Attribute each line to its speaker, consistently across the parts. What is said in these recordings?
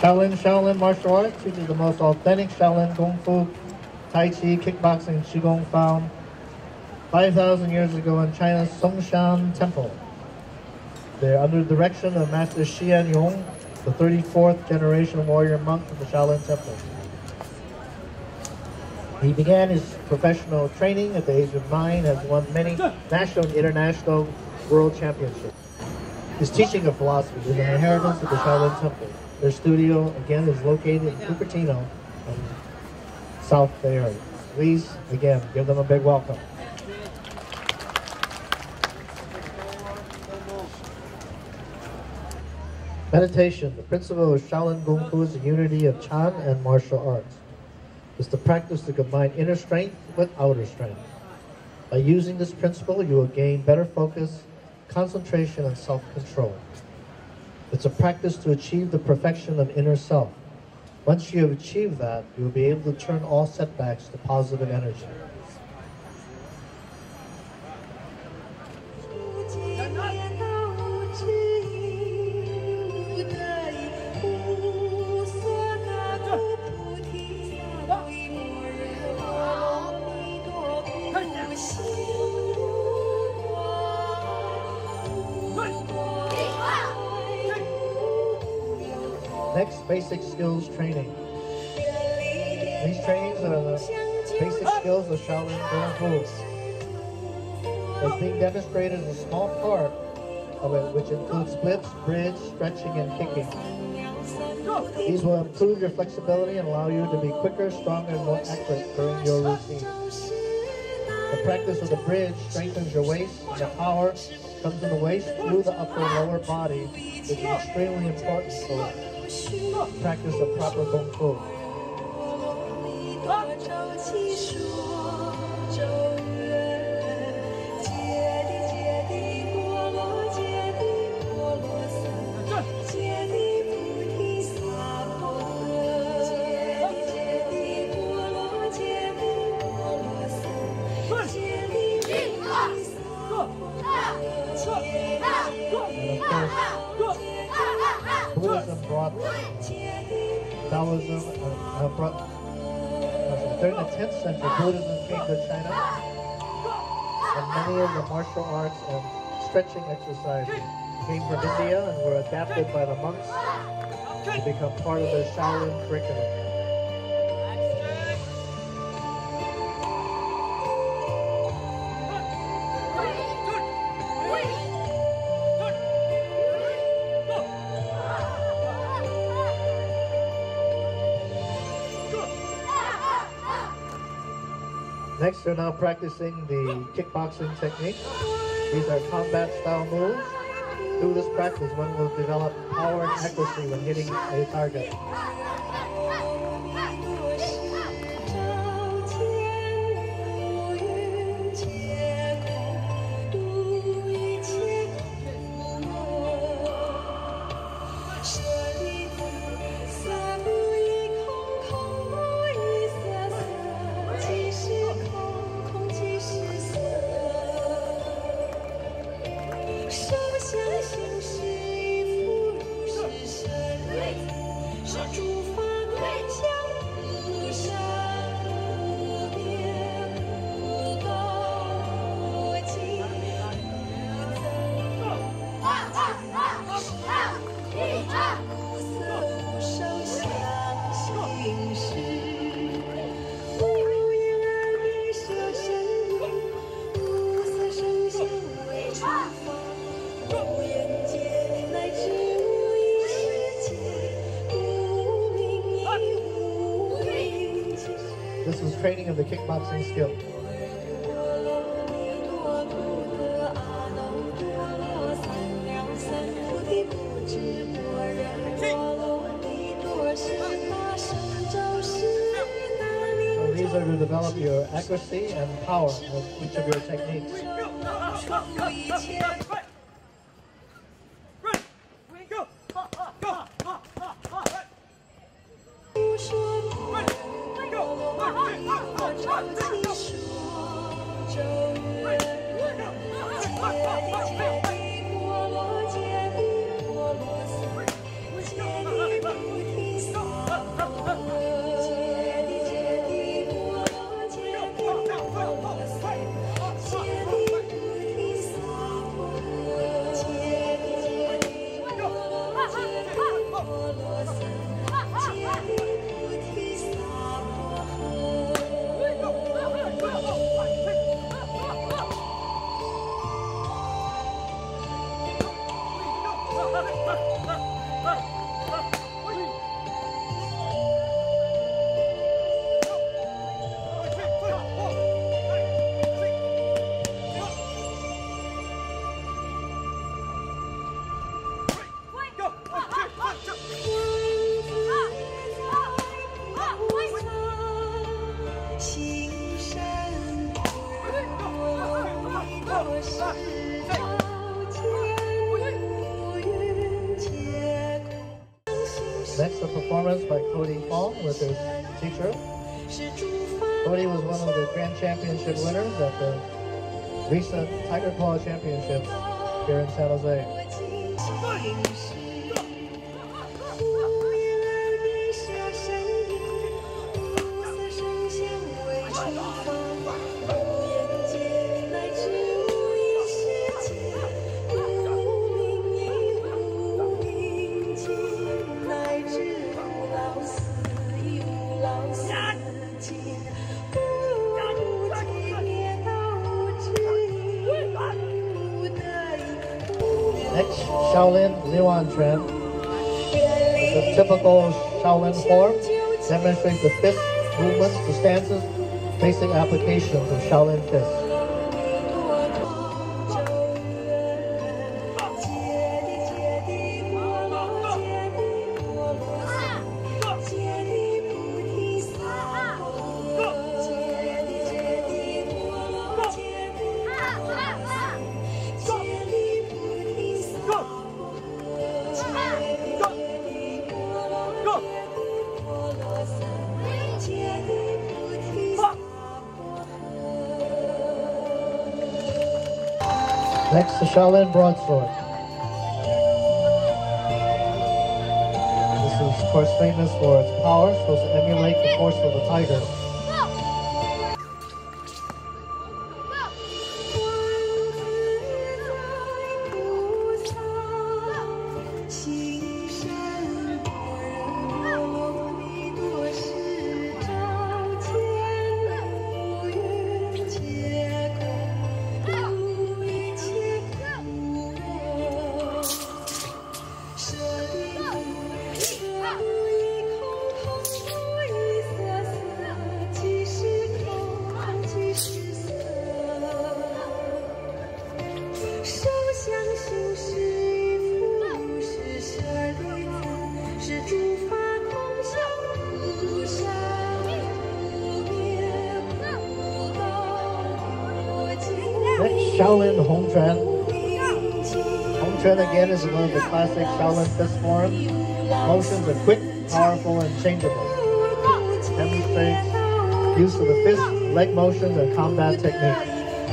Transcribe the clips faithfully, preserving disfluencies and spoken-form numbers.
Speaker 1: Shaolin Shaolin martial arts teaches the most authentic Shaolin Kung Fu Tai Chi kickboxing and Qigong found five thousand years ago in China's Songshan Temple. They're under the direction of Master Shi Yan Yong, the thirty-fourth generation warrior monk of the Shaolin Temple. He began his professional training at the age of nine, has won many national and international world championships. His teaching of philosophy is an inheritance of the Shaolin Temple. Their studio, again, is located in Cupertino in South Bay Area. Please, again, give them a big welcome. Meditation. The principle of Shaolin Kung Fu is the unity of Chan and martial arts. It's the practice to combine inner strength with outer strength. By using this principle, you will gain better focus, concentration, and self-control. It's a practice to achieve the perfection of inner self. Once you have achieved that, you will be able to turn all setbacks to positive energy. Next, basic skills training. These trainings are the basic skills of Shaolin Kung Fu. As being demonstrated is a small part of it, which includes splits, bridge, stretching, and kicking. These will improve your flexibility and allow you to be quicker, stronger, and more accurate during your routine. The practice of the bridge strengthens your waist, and the power comes in the waist through the upper and lower body, which is extremely important for practice of proper Kung Fu. Buddhism brought Taoism, uh, brought, uh, during the tenth century, Buddhism came to China, and many of the martial arts and stretching exercises came from India and were adapted by the monks to become part of their Shaolin curriculum. Next, they're now practicing the kickboxing technique. These are combat-style moves. Through this practice, one will develop power and accuracy when hitting a target. This is training of the kickboxing skill. So these are to develop your accuracy and power of each of your techniques. Next, a performance by Bryant Fong with his teacher. Cody was one of the Grand Championship winners at the recent Tiger Claw Championships here in San Jose. Next, Shaolin Liuan Tren. The typical Shaolin form demonstrates the fist movements, the stances, basic applications of Shaolin fists. Next, the Shaolin Broadsword. This is, of course, famous for its power, supposed to emulate the force of the tiger. Next, Shaolin Hong Tren. Hong Tren again is one of the classic Shaolin fist forms. Motions are quick, powerful, and changeable. Demonstrates use of the fist, leg motions, and combat techniques.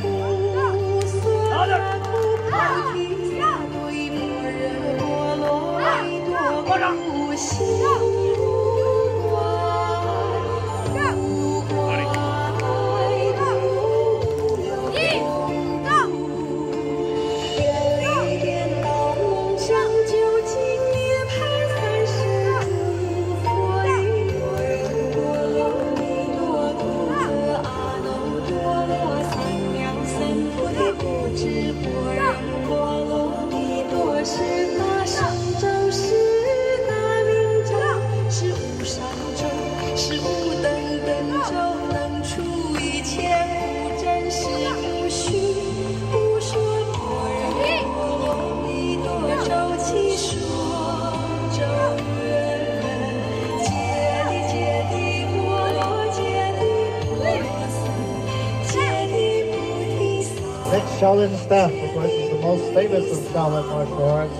Speaker 1: Next, Shaolin Staff, of course, is the most famous of Shaolin martial arts.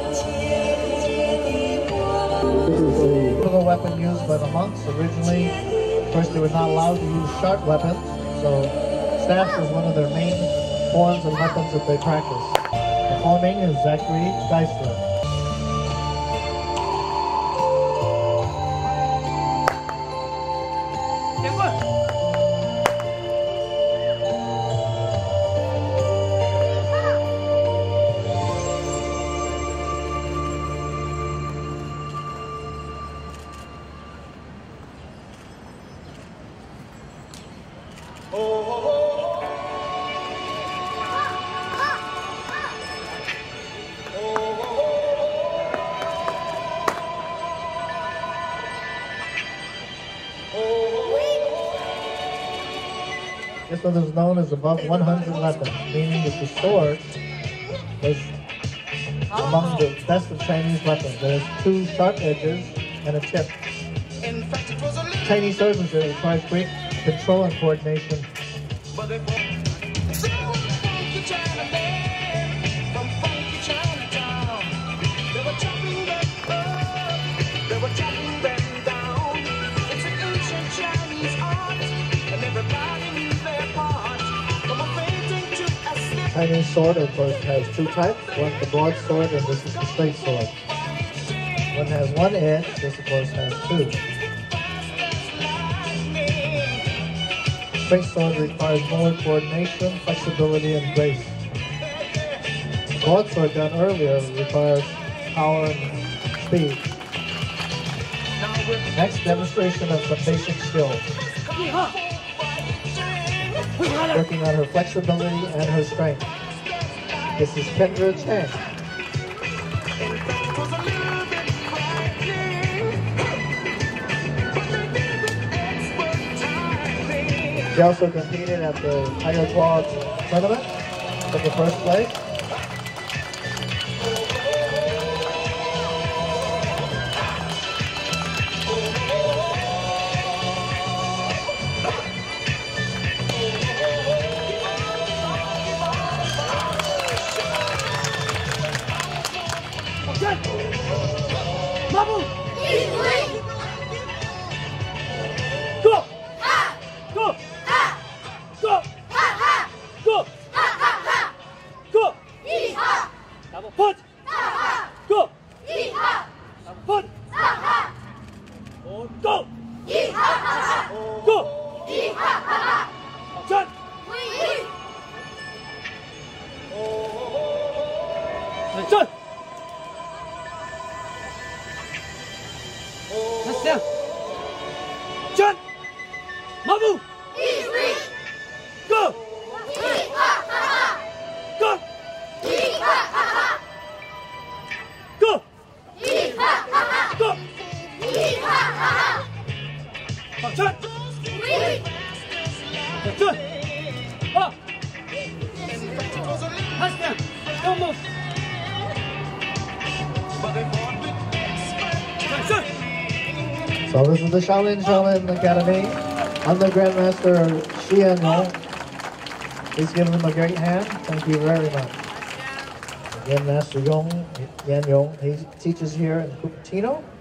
Speaker 1: This is a typical weapon used by the monks. Originally, of course, they were not allowed to use sharp weapons, so staff was one of their main forms and weapons that they practiced. Performing is Zachary Geisler. This one is known as above one hundred weapons, meaning that the sword is among the best of Chinese weapons. There's two sharp edges and a tip. Chinese swordsmanship requires great control and coordination.
Speaker 2: they were cutting them down. It's an ancient Chinese art, and everybody knew their part. From a fainting to a slip.
Speaker 1: Chinese sword, of course, has two types. One the broadsword, and this is the straight sword. One has one edge, this of course has two. Straight sword requires more coordination, flexibility, and grace. The broadsword done earlier requires power and speed. Next, demonstration of some basic skills. Working on her flexibility and her strength. This is Kendra Chang. She also competed at the Tiger Claw tournament, took the first place. So this is the Shaolin Shaolin Academy. I'm the Grandmaster Shi Yan Yong. Please give him a great hand. Thank you very much. Again, Master Yong, Yan Yong, he teaches here in Cupertino.